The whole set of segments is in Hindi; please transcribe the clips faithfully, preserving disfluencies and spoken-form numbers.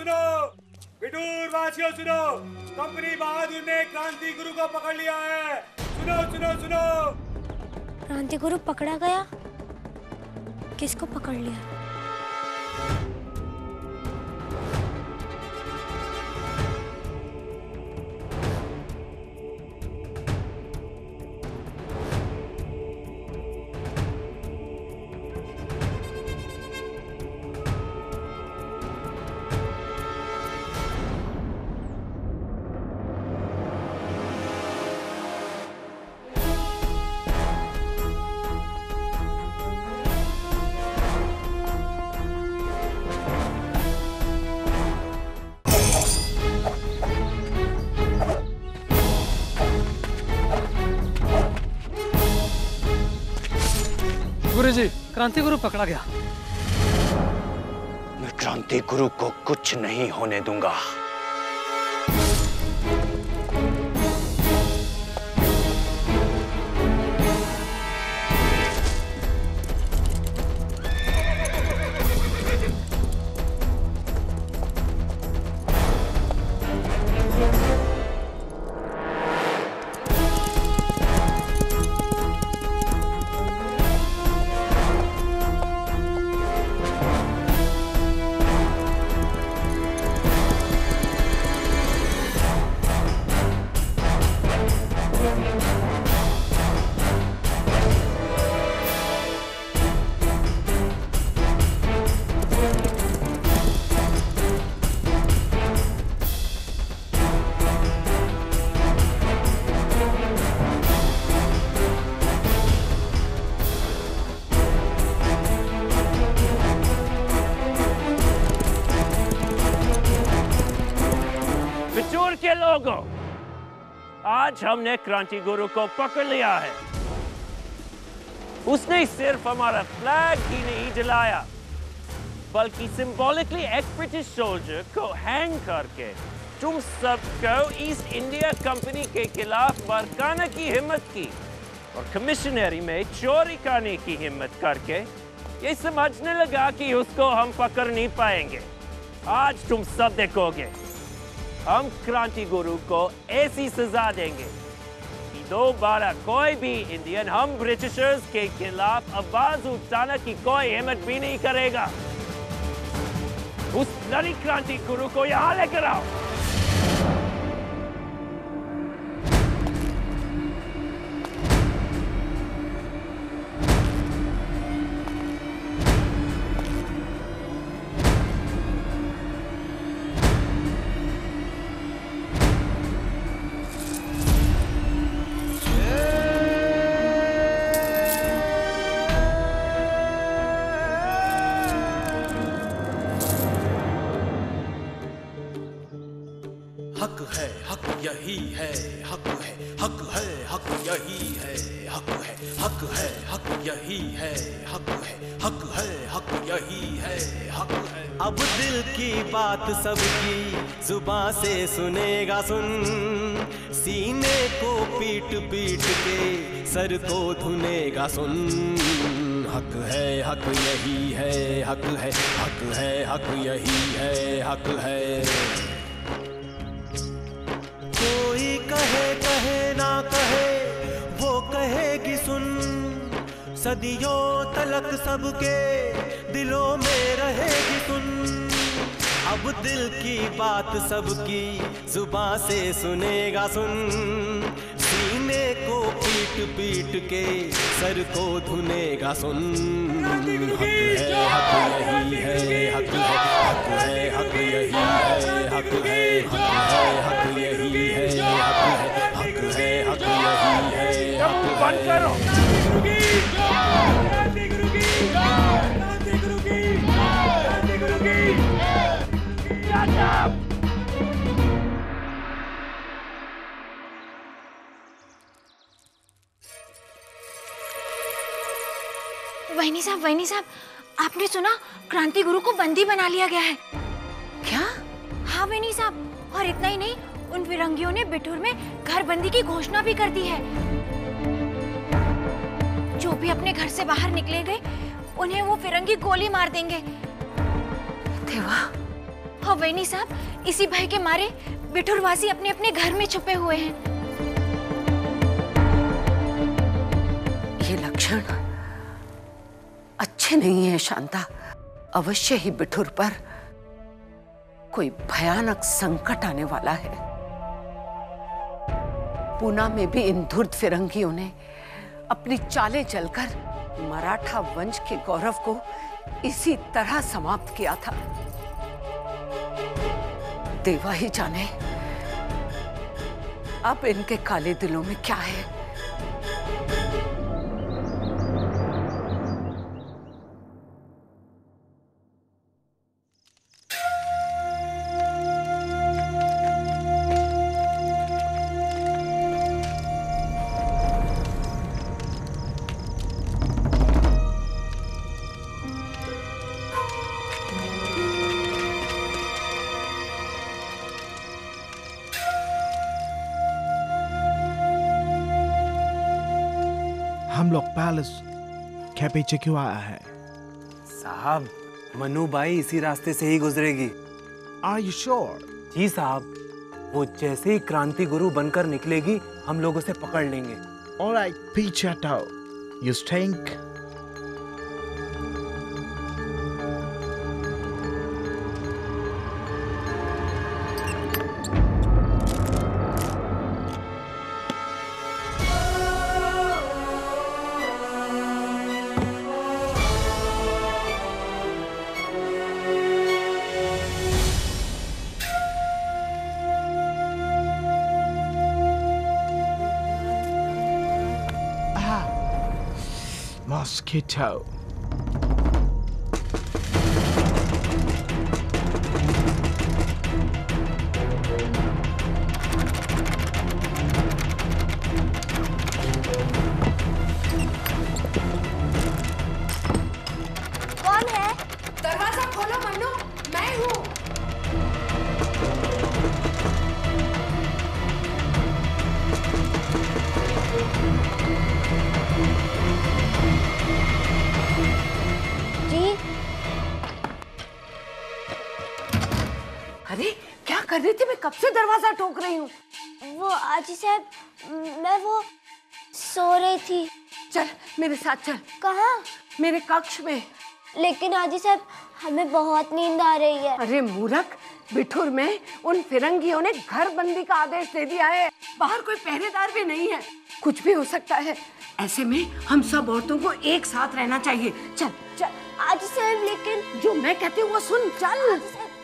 सुनो, बिठूर वासियों सुनो, कंपनी बहादुर ने क्रांति गुरु को पकड़ लिया है। सुनो सुनो सुनो। क्रांति गुरु पकड़ा गया? किसको पकड़ लिया? गुरुजी, क्रांति गुरु पकड़ा गया। मैं क्रांति गुरु को कुछ नहीं होने दूंगा। लोगों, आज हमने क्रांति गुरु को पकड़ लिया है। उसने सिर्फ हमारा फ्लैग ही नहीं जलाया, बल्कि सिंबॉलिकली एक ब्रिटिश सोल्जर को हैंग करके तुम सबको ईस्ट इंडिया कंपनी के खिलाफ भड़काने की हिम्मत की और कमिश्नरी में चोरी करने की हिम्मत करके ये समझने लगा कि उसको हम पकड़ नहीं पाएंगे। आज तुम सब देखोगे, हम क्रांति गुरु को ऐसी सजा देंगे कि दोबारा कोई भी इंडियन हम ब्रिटिशर्स के खिलाफ आवाज उठाने की कोई हिम्मत भी नहीं करेगा। उस नरी क्रांति गुरु को यहाँ लेकर आओ। हक है, हक यही है, हक है, हक है, हक यही है, हक है, हक है, हक यही है, हक है, हक है, हक यही है, हक है। अब दिल की बात सबकी जुबां से सुनेगा सुन, सीने को पीट पीट के सर को धुनेगा सुन। हक है, हक यही है, हक है, हक है, हक यही है, हक है। कोई कहे कहे ना कहे, वो कहेगी सुन, सदियों तलक सबके दिलों में रहेगी सुन। अब दिल की बात सबकी जुबां से सुनेगा सुन, सीने को पीट पीट के सर को धुनेगा सुन। हक है, हक यही है, हक है, हक है, हक यही है, हक है, हक है, हक यही है, हक है, हक है, हक यही है, हक है। बंद करो। क्रांति गुरु की, क्रांति गुरु की, क्रांति गुरु की। वहीनी साहब, वहीनी साहब, आपने सुना क्रांति गुरु को बंदी बना लिया गया है। क्या? हाँ वहीनी साहब, और इतना ही नहीं, उन फिरंगियों ने बिठूर में घर बंदी की घोषणा भी कर दी है। जो भी अपने घर से बाहर निकलेंगे, उन्हें वो फिरंगी गोली मार देंगे। देवा, हाँ वेनी साहब, इसी भय के मारे बिठूरवासी अपने अपने घर में छुपे हुए हैं। ये लक्षण अच्छे नहीं है शांता। अवश्य ही बिठूर पर कोई भयानक संकट आने वाला है। पूना में भी इन धुर्त फिरंगियों ने अपनी चालें चलकर मराठा वंश के गौरव को इसी तरह समाप्त किया था। देवा ही जाने अब इनके काले दिलों में क्या है। हम लोग पैलेस के पीछे क्यों आया है? साहब, मनुबाई इसी रास्ते से ही गुजरेगी। Are you sure? जी साहब, वो जैसे ही क्रांति गुरु बनकर निकलेगी हम लोग उसे पकड़ लेंगे। All right, पीछे हटाओ। You stink. Mosquito. कौन है? दरवाजा खोलो मन्नू, मैं हूँ। जी। अरे क्या कर रही थी? मैं कब से दरवाजा ठोक रही हूँ। वो आजी साहब, मैं वो सो रही थी। चल मेरे साथ चल। कहाँ? मेरे कक्ष में। लेकिन आजी साहब, हमें बहुत नींद आ रही है। अरे मूर्ख, बिठूर में उन फिरंगियों ने घर बंदी का आदेश दे दिया है। बाहर कोई पहरेदार भी नहीं है। कुछ भी हो सकता है। ऐसे में हम सब औरतों को एक साथ रहना चाहिए। चल चल। आजी साहब, लेकिन जो मैं कहती हूँ वो सुन। चल।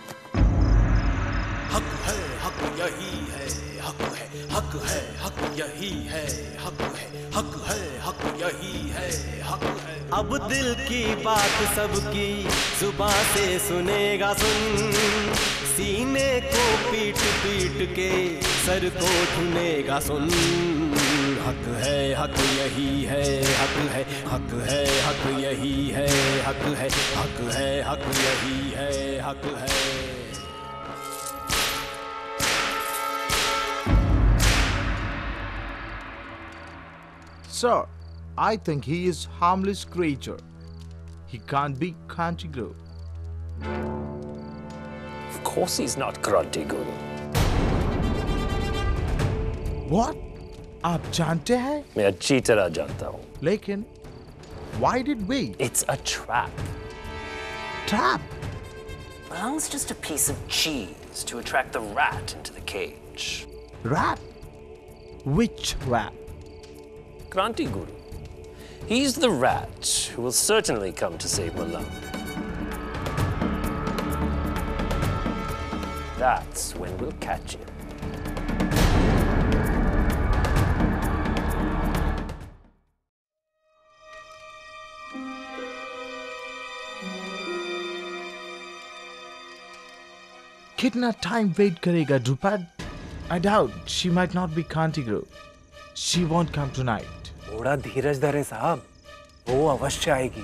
हक है, हक यही है, हक है, हक है, हक यही है, हक है, हक है, हक यही है, हक है। अब दिल की बात सबकी जुबां से सुनेगा सुन, सीने को पीट पीट के सर को ढूंढेगा सुन। हक है, हक यही है, हक है, हक है, हक यही है, हक है, हक है, हक यही है, हक है। Sir, I think he is harmless creature. He can't be Kranti Guru. Of course he's not Kranti Guru. What? आप जानते हैं? मैं अच्छी तरह जानता हूँ। लेकिन why did we? It's a trap. Trap? Well, it's just a piece of cheese to attract the rat into the cage. Rat? Which rat? Kranti Guru. He's the rat who will certainly come to save Mullah. That's when we'll catch him. कितना टाइम वेट करेगा Dhrupad? I doubt she might not be Kranti Guru. She won't come tonight. थोड़ा धीरज धरे साहब, वो अवश्य आएगी।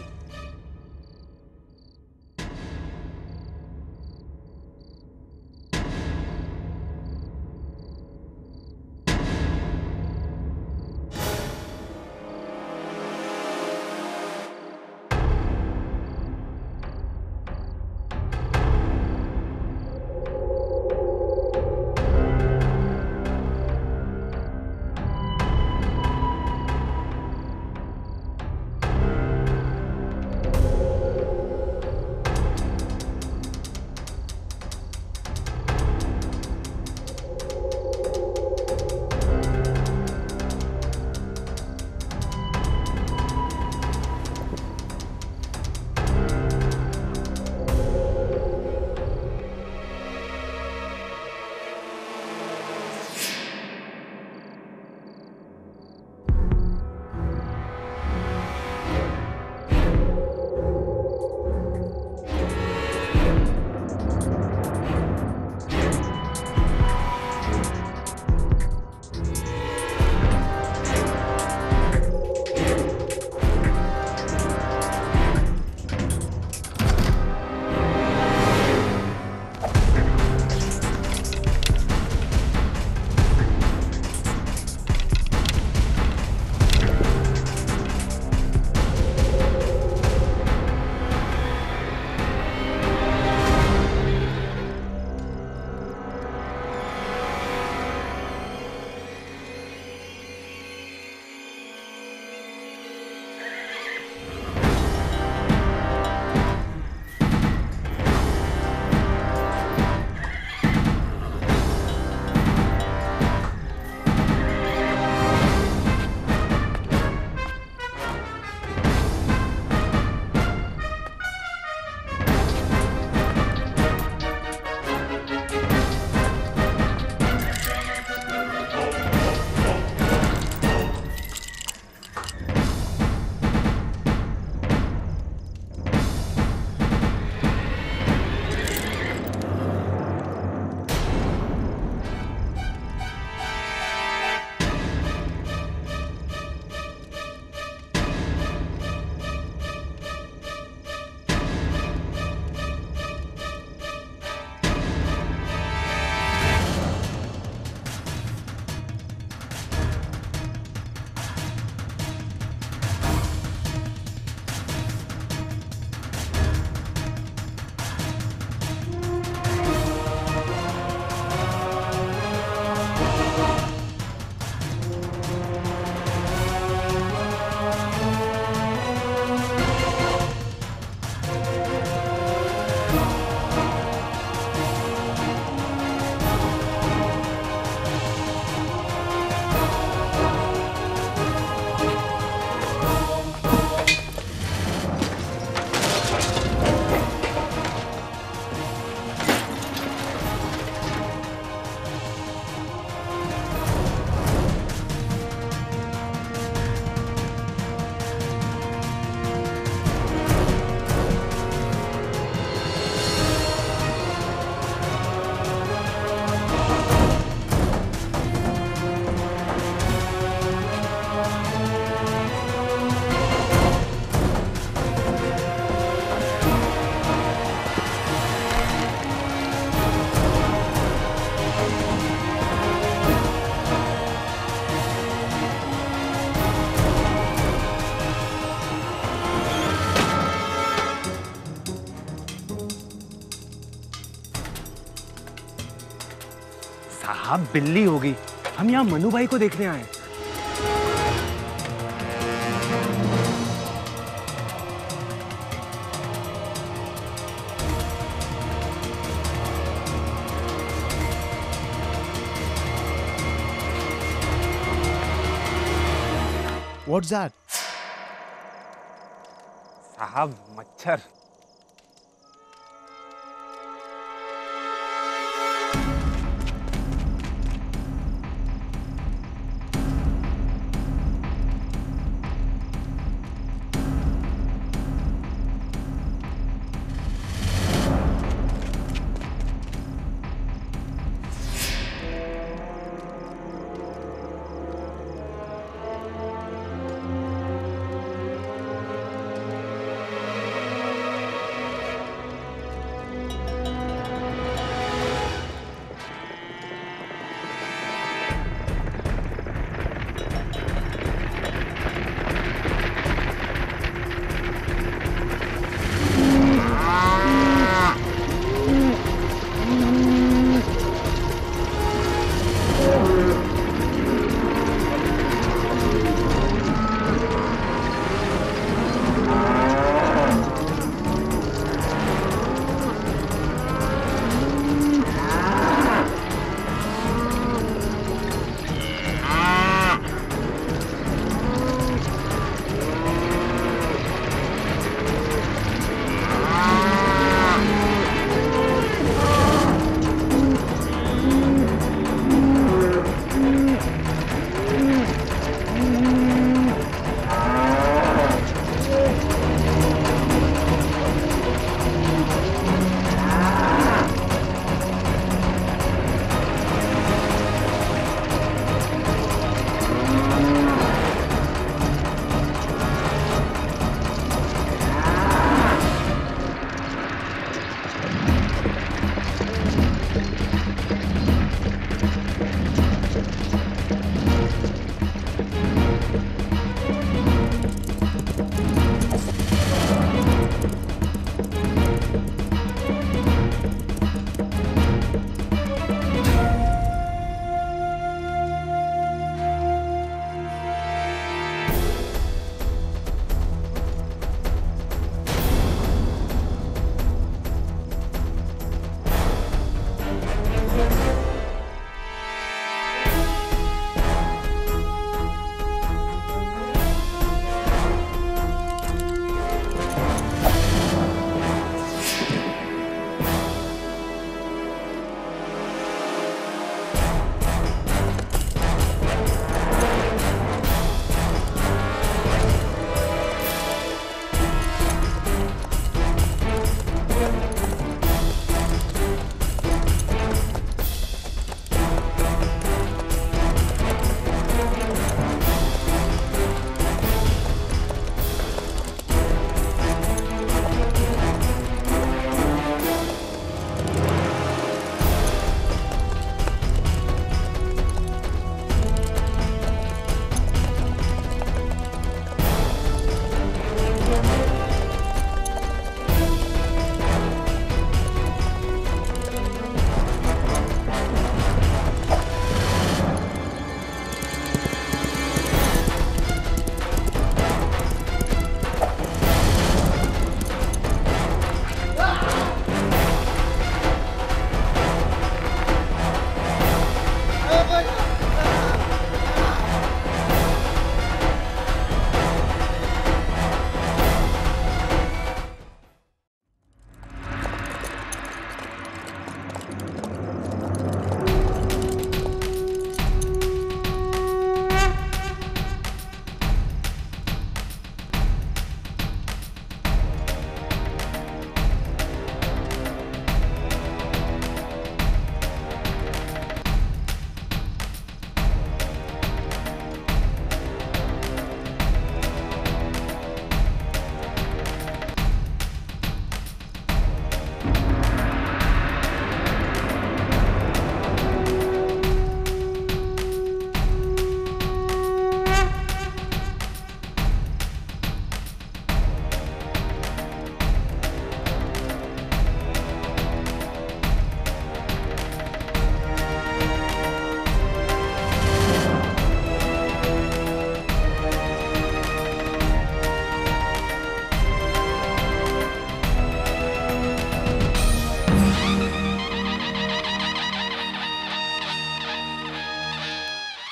साहब बिल्ली होगी, हम यहाँ मनु भाई को देखने आए। What's that? साहब मच्छर।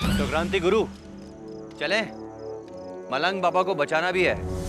तो क्रांति गुरु चले, मलंग बाबा को बचाना भी है।